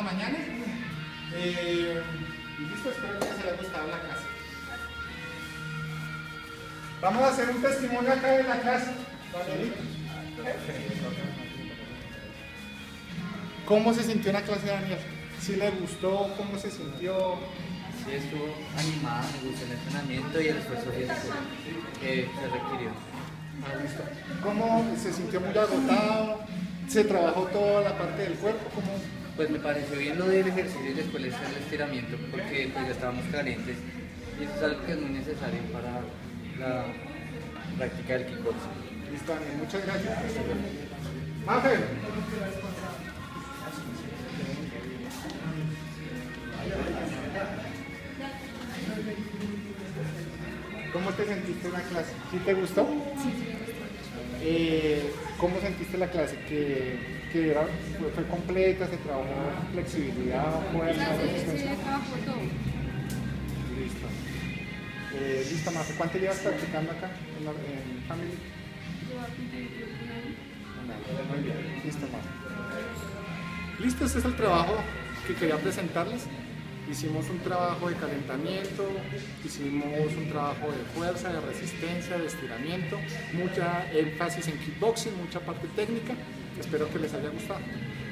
mañana. Y listo, espero que les haya gustado la clase. Vamos a hacer un testimonio acá de la clase. Valerito. ¿Cómo se sintió en la clase de Daniel? ¿Sí le gustó? ¿Cómo se sintió? Sí, estuvo animada, me gustó el entrenamiento y el esfuerzo físico que se requirió. Ah, listo. ¿Cómo se sintió? ¿Muy agotado? ¿Se trabajó toda la parte del cuerpo? ¿Cómo? Pues me pareció bien lo del ejercicio y después el estiramiento porque pues ya estábamos calientes y eso es algo que es muy necesario para la práctica del kickboxing. Listo, Daniel. Muchas gracias. Mafe. ¿Cómo te sentiste en la clase? ¿Sí te gustó? Sí. ¿Cómo sentiste la clase? ¿Fue completa? ¿Se trabajó flexibilidad, fuerza, resistencia? Se trabajó todo. Listo. Listo, Mafe. ¿Cuánto llevas practicando acá en Family? Yo voy a cumplir un año. Muy bien. Listo, Mafe. Listo, este es el trabajo que quería presentarles. Hicimos un trabajo de calentamiento, hicimos un trabajo de fuerza, de resistencia, de estiramiento, mucha énfasis en kickboxing, mucha parte técnica. Espero que les haya gustado.